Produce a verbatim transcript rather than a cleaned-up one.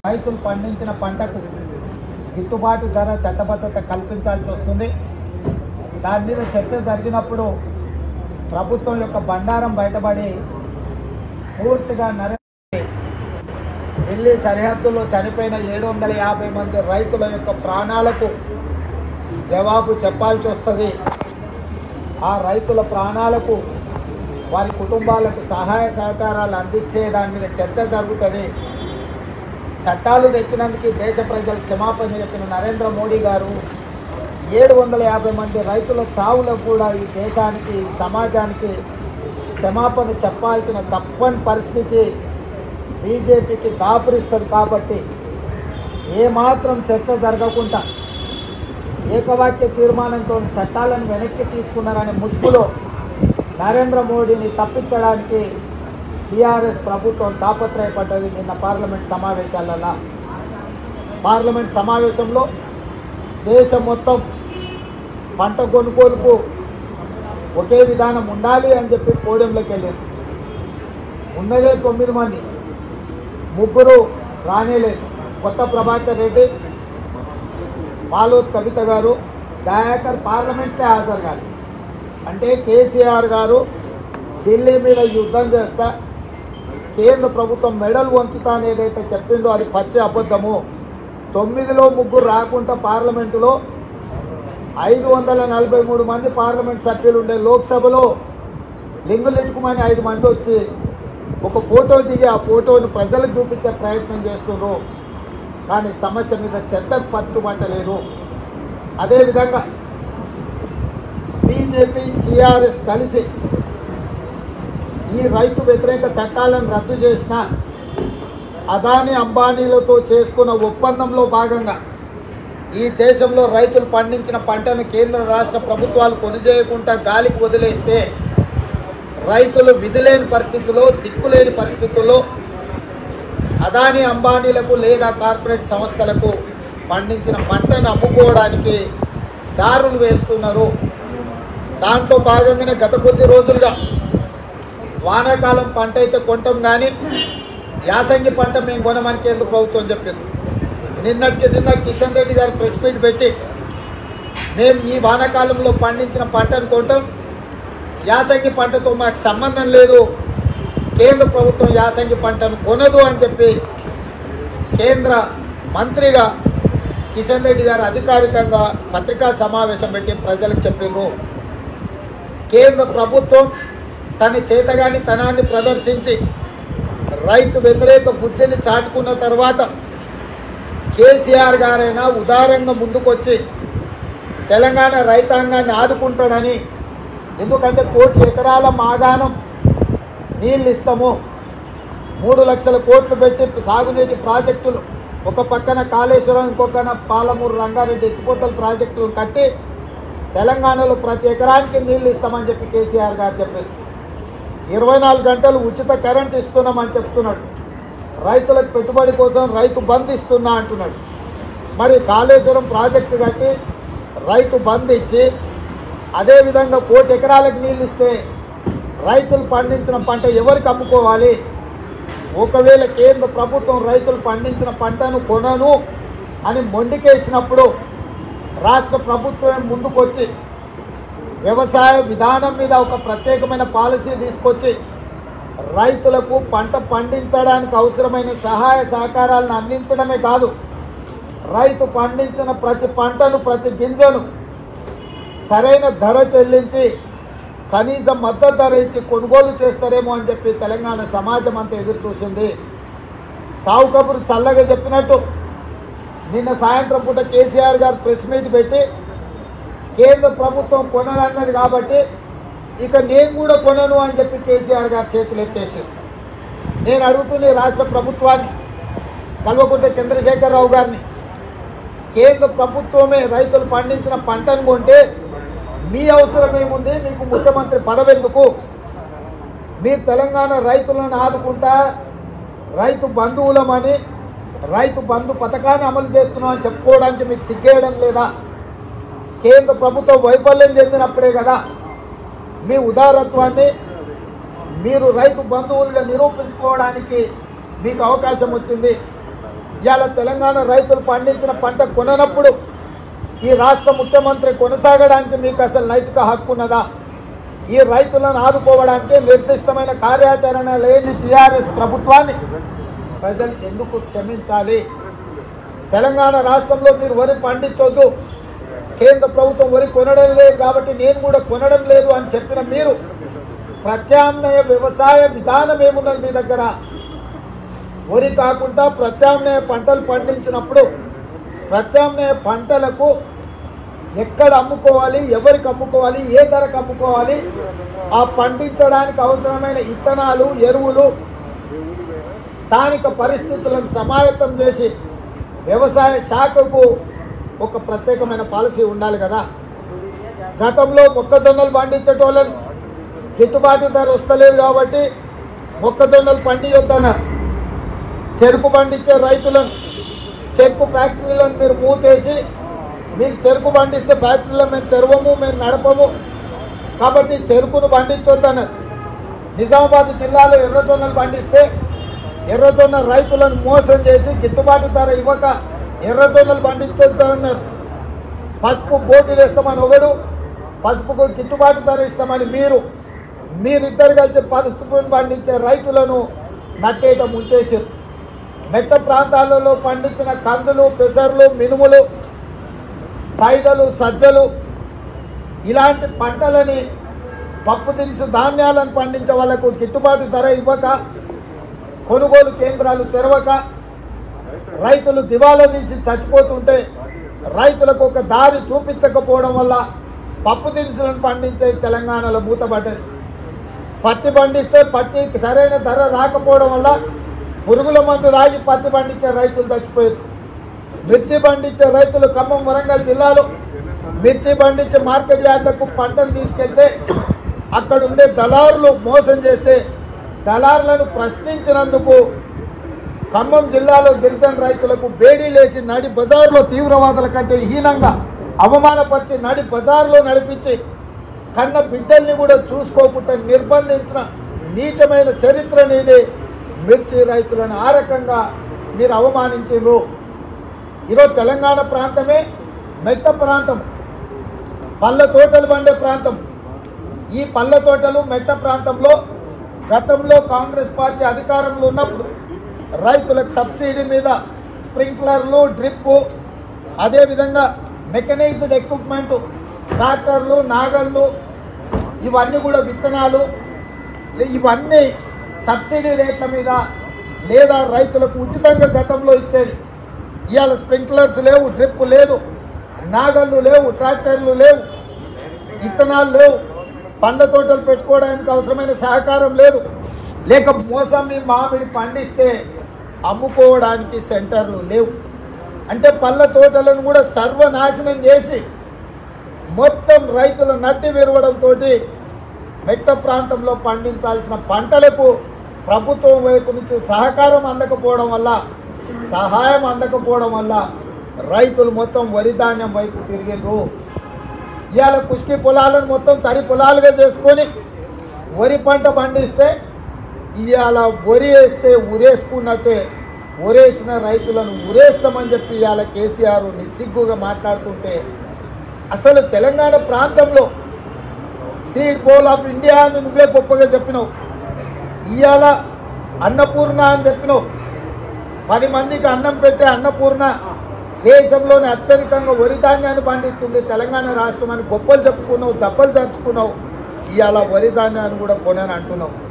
రైతులు పండించిన పంటకు గిట్టుబాటు ధర చట్టబద్ధత కల్పించాల్సి వస్తుంది. దాని మీద చర్చ జరిగినప్పుడు ప్రభుత్వం యొక్క బండారం బయటపడి పూర్తిగా నరేంద్ర ఢిల్లీ సరిహద్దులో చనిపోయిన ఏడు వందల యాభై మంది రైతుల యొక్క ప్రాణాలకు జవాబు చెప్పాల్సి వస్తుంది. ఆ రైతుల ప్రాణాలకు వారి కుటుంబాలకు సహాయ సహకారాలు అందించే దాని మీద చర్చ జరుగుతుంది. చట్టాలు తెచ్చినందుకు దేశ ప్రజలకు క్షమాపణ చెప్పిన నరేంద్ర మోడీ గారు ఏడు వందల యాభై మంది రైతుల చావులకు కూడా ఈ దేశానికి సమాజానికి క్షమాపణ చెప్పాల్సిన తప్పని పరిస్థితి బీజేపీకి దాపురిస్తుంది. కాబట్టి ఏమాత్రం చర్చ జరగకుండా ఏకవాక్య తీర్మానంతో చట్టాలను వెనక్కి తీసుకున్నారనే ముసుగులో నరేంద్ర మోడీని తప్పించడానికి టీఆర్ఎస్ ప్రభుత్వం తాపత్రయపడ్డది. నిన్న పార్లమెంట్ సమావేశాలలో పార్లమెంట్ సమావేశంలో దేశం మొత్తం పంట కొనుగోలుకు ఒకే విధానం ఉండాలి అని చెప్పి పోడియంలోకి వెళ్ళారు. ఉన్నదే తొమ్మిది మంది, ముగ్గురు రానేలేదు. కొత్త ప్రభాకర్ రెడ్డి, మాలోత్ కవిత గారు, దయాకర్ పార్లమెంట్కే హాజరు కాదు. అంటే కేసీఆర్ గారు ఢిల్లీ మీద యుద్ధం చేస్తా కేంద్ర ప్రభుత్వం మెడల్ వంచుతాను ఏదైతే చెప్పిండో అది పచ్చి అబద్ధము. తొమ్మిదిలో ముగ్గురు రాకుండా పార్లమెంటులో ఐదు వందల నలభై మూడు మంది పార్లమెంట్ సభ్యులు ఉండే లోక్సభలో లింగులెట్టుకుమని ఐదు మంది వచ్చి ఒక ఫోటో దిగి ఆ ఫోటోను ప్రజలకు చూపించే ప్రయత్నం చేస్తున్నారు. కానీ సమస్య మీద చర్చకు పట్టుబట్టలేదు. అదేవిధంగా బీజేపీ టీఆర్ఎస్ కలిసి ఈ రైతు వ్యతిరేక చట్టాలను రద్దు చేసిన అదానీ అంబానీలతో చేసుకున్న ఒప్పందంలో భాగంగా ఈ దేశంలో రైతులు పండించిన పంటను కేంద్ర రాష్ట్ర ప్రభుత్వాలు కొనుచేయకుండా గాలికి వదిలేస్తే రైతులు విధులేని పరిస్థితుల్లో దిక్కులేని పరిస్థితుల్లో అదానీ అంబానీలకు లేదా కార్పొరేట్ సంస్థలకు పండించిన పంటను అమ్ముకోవడానికి దారులు వేస్తున్నారు. దాంట్లో భాగంగానే గత కొద్ది రోజులుగా వానాకాలం పంట అయితే కొంటాం కానీ యాసంగి పంట మేము కొనమని కేంద్ర ప్రభుత్వం చెప్పింది. నిన్నటికి నిన్న కిషన్ రెడ్డి గారు ప్రెస్ మీట్ పెట్టి మేము ఈ వానాకాలంలో పండించిన పంటను కొంటాం, యాసంగి పంటతో మాకు సంబంధం లేదు, కేంద్ర ప్రభుత్వం యాసంగి పంటను కొనదు అని చెప్పి కేంద్ర మంత్రిగా కిషన్ రెడ్డి గారు అధికారికంగా పత్రికా సమావేశం పెట్టి ప్రజలకు చెప్పారు. కేంద్ర ప్రభుత్వం తన చేతగాని తనాన్ని ప్రదర్శించి రైతు వ్యతిరేక బుద్ధిని చాటుకున్న తర్వాత కేసీఆర్ గారైనా ఉదారంగా ముందుకొచ్చి తెలంగాణ రైతాంగాన్ని ఆదుకుంటాడని, ఎందుకంటే కోటి ఎకరాల మాగాణం నీళ్ళు ఇస్తాము, మూడు లక్షల కోట్లు పెట్టి సాగునీటి ప్రాజెక్టులు ఒక పక్కన కాళేశ్వరం ఇంకొకన పాలమూరు రంగారెడ్డి ఎత్తిపోతల ప్రాజెక్టులు కట్టి తెలంగాణలో ప్రతి ఎకరానికి నీళ్ళు ఇస్తామని చెప్పి కేసీఆర్ గారు చెప్పారు. ఇరవై నాలుగు గంటలు ఉచిత కరెంట్ ఇస్తున్నామని చెప్తున్నాడు. రైతులకు పెట్టుబడి కోసం రైతు బంద్ ఇస్తున్నా అంటున్నాడు. మరి కాళేశ్వరం ప్రాజెక్టు కట్టి రైతు బంద్ ఇచ్చి అదేవిధంగా కోటి ఎకరాలకు నీళ్ళు ఇస్తే రైతులు పండించిన పంట ఎవరికి అమ్ముకోవాలి? ఒకవేళ కేంద్ర ప్రభుత్వం రైతులు పండించిన పంటను కొనను అని మొండికేసినప్పుడు రాష్ట్ర ప్రభుత్వం ముందుకొచ్చి వ్యవసాయ విధానం మీద ఒక ప్రత్యేకమైన పాలసీ తీసుకొచ్చి రైతులకు పంట పండించడానికి అవసరమైన సహాయ సహకారాలను అందించడమే కాదు, రైతు పండించిన ప్రతి పంటను ప్రతి గింజను సరైన ధర చెల్లించి కనీస మద్దతు ధర ఇచ్చి కొనుగోలు చేస్తారేమో అని చెప్పి తెలంగాణ సమాజం అంతా ఎదురు చూసింది. చావు కబురు చల్లగా చెప్పినట్టు నిన్న సాయంత్రం పూట కేసీఆర్ గారు ప్రెస్ మీట్ పెట్టి కేంద్ర ప్రభుత్వం కొనదన్నది కాబట్టి ఇక నేను కూడా కొనను అని చెప్పి కేసీఆర్ గారు చేతులు ఎత్తేసి, నేను అడుగుతున్న రాష్ట్ర ప్రభుత్వాన్ని కల్వకుంట్ల చంద్రశేఖరరావు గారిని, కేంద్ర ప్రభుత్వమే రైతులు పండించిన పంటను కొంటే మీ అవసరం ఏముంది? మీకు ముఖ్యమంత్రి పదవి ఎందుకు? మీరు తెలంగాణ రైతులను ఆదుకుంటా రైతు బంధువులమని రైతు బంధు పథకాన్ని అమలు చేస్తున్నామని చెప్పుకోవడానికి మీకు సిగ్గేయడం లేదా? కేంద్ర ప్రభుత్వం వైఫల్యం చెందినప్పుడే కదా మీ ఉదారత్వాన్ని మీరు రైతు బంధువులుగా నిరూపించుకోవడానికి మీకు అవకాశం వచ్చింది. ఇవాళ తెలంగాణ రైతులు పండించిన పంట కొననప్పుడు ఈ రాష్ట్ర ముఖ్యమంత్రి కొనసాగడానికి మీకు అసలు నైతిక హక్కు ఉన్నదా? ఈ రైతులను ఆదుకోవడానికి నిర్దిష్టమైన కార్యాచరణ లేని టీఆర్ఎస్ ప్రభుత్వాన్ని ప్రజలు ఎందుకు క్షమించాలి? తెలంగాణ రాష్ట్రంలో మీరు వరి పండించొద్దు, కేంద్ర ప్రభుత్వం వరి కొనడం లేదు కాబట్టి నేను కూడా కొనడం లేదు అని చెప్పిన మీరు ప్రత్యామ్నాయ వ్యవసాయ విధానం ఏమున్నది మీ దగ్గర? వరి కాకుండా ప్రత్యామ్నాయ పంటలు పండించినప్పుడు ప్రత్యామ్నాయ పంటలకు ఎక్కడ అమ్ముకోవాలి, ఎవరికి అమ్ముకోవాలి, ఏ ధరకు అమ్ముకోవాలి, ఆ పండించడానికి అవసరమైన ఇత్తనాలు, ఎరువులు, స్థానిక పరిస్థితులను సమాయత్తం చేసి వ్యవసాయ శాఖకు ఒక ప్రత్యేకమైన పాలసీ ఉండాలి కదా. గతంలో మొక్కజొన్నలు పండించేటోళ్ళని గిట్టుబాటు ధర వస్తలేదు కాబట్టి మొక్కజొన్నలు పండియొద్దన్నారు. చెరుకు పండించే రైతులను, చెరుకు ఫ్యాక్టరీలను మీరు మూతేసి మీకు చెరుకు పండిస్తే ఫ్యాక్టరీలో మేము తెరవము, మేము నడపము కాబట్టి చెరుకును పండించొద్దన్నారు. నిజామాబాద్ జిల్లాలో ఎర్రజొన్నలు పండిస్తే ఎర్రజొన్న రైతులను మోసం చేసి గిట్టుబాటు ధర ఇవ్వక ఎర్రజొన్నలు పండించొద్దన్నారు. పసుపు బోర్డు వేస్తామని ఒకడు, పసుపుకు గిట్టుబాటు ధర ఇస్తామని మీరు మీరిద్దరు కలిసి పసుపును పండించే రైతులను నట్టేట ముంచేసారు. మెట్ట ప్రాంతాలలో పండించిన కందులు, పెసర్లు, మినుములు, పైదలు, సజ్జలు ఇలాంటి పంటలని పప్పు దినుసు ధాన్యాలను పండించే వాళ్లకు గిట్టుబాటు ధర ఇవ్వక, కొనుగోలు కేంద్రాలు తెరవక రైతులు దివాలా తీసి చచ్చిపోతుంటే రైతులకు ఒక దారి చూపించకపోవడం వల్ల పప్పు దినుసులను పండించే తెలంగాణలో మూతపడ్డది. పత్తి పండిస్తే పత్తికి సరైన ధర రాకపోవడం వల్ల పురుగుల మందు రాగి పత్తి పండించే రైతులు చచ్చిపోయారు. మిర్చి పండించే రైతులు ఖమ్మం, వరంగల్ జిల్లాలో మిర్చి పండించే మార్కెట్ యార్డులకు పంటను తీసుకెళ్తే అక్కడ ఉండే దళారులు మోసం చేస్తే దళారులను ప్రశ్నించినందుకు ఖమ్మం జిల్లాలో గిరిజన రైతులకు బేడీలేసి నడి బజార్లో తీవ్రవాదుల కంటే హీనంగా అవమానపరిచి నడి బజార్లో నడిపించి కన్న బిడ్డల్ని కూడా చూసుకోకుండా నిర్బంధించిన నీచమైన చరిత్ర నీది. మిర్చి రైతులను ఆ రకంగా మీరు అవమానించారు. ఈరోజు తెలంగాణ ప్రాంతమే మెట్ట ప్రాంతం, పళ్ళ తోటలు పండే ప్రాంతం. ఈ పళ్ళ తోటలు మెట్ట ప్రాంతంలో గతంలో కాంగ్రెస్ పార్టీ అధికారంలో ఉన్నప్పుడు రైతులకు సబ్సిడీ మీద స్ప్రింక్లర్లు, డ్రిప్పు, అదేవిధంగా మెకనైజ్డ్ ఎక్విప్మెంటు, ట్రాక్టర్లు, నాగళ్ళు, ఇవన్నీ కూడా విత్తనాలు, ఇవన్నీ సబ్సిడీ రేట్ల మీద లేదా రైతులకు ఉచితంగా గతంలో ఇచ్చేది. ఇవాళ స్ప్రింక్లర్స్ లేవు, డ్రిప్ లేదు, నాగళ్ళు లేవు, ట్రాక్టర్లు లేవు, విత్తనాలు లేవు, పండ్ల తోటలు పెట్టుకోవడానికి అవసరమైన సహకారం లేదు. లేక మోసంబి, మామిడి పండిస్తే అమ్ముకోవడానికి సెంటర్లు లేవు. అంటే పళ్ళ తోటలను కూడా సర్వనాశనం చేసి మొత్తం రైతులు నట్టి విరవడంతో మెట్ట ప్రాంతంలో పండించాల్సిన పంటలకు ప్రభుత్వం వైపు నుంచి సహకారం అందకపోవడం వల్ల, సహాయం అందకపోవడం వల్ల రైతులు మొత్తం వరి ధాన్యం వైపు తిరిగిండ్రు. ఇవాళ కుష్కి పొలాలను మొత్తం తరి పొలాలుగా చేసుకొని వరి పంట పండిస్తే ఇవాళ వరి వేస్తే ఉరేసుకున్నట్టే ఉరేసిన రైతులను ఉరేస్తామని చెప్పి ఇవాళ కేసీఆర్ నిస్సిగ్గుగా మాట్లాడుతుంటే, అసలు తెలంగాణ ప్రాంతంలో సీడ్ పోల్ ఆఫ్ ఇండియా అని నువ్వే గొప్పగా చెప్పినావు. ఇవాళ అన్నపూర్ణ అని చెప్పినావు. పది మందికి అన్నం పెట్టే అన్నపూర్ణ దేశంలోనే అత్యధికంగా వరి ధాన్యాన్ని పండిస్తుంది తెలంగాణ రాష్ట్రం అని గొప్పలు చెప్పుకున్నావు, జబ్బలు చరుచుకున్నావు. ఇవాళ వరి ధాన్యాన్ని కూడా కొనని అంటున్నావు.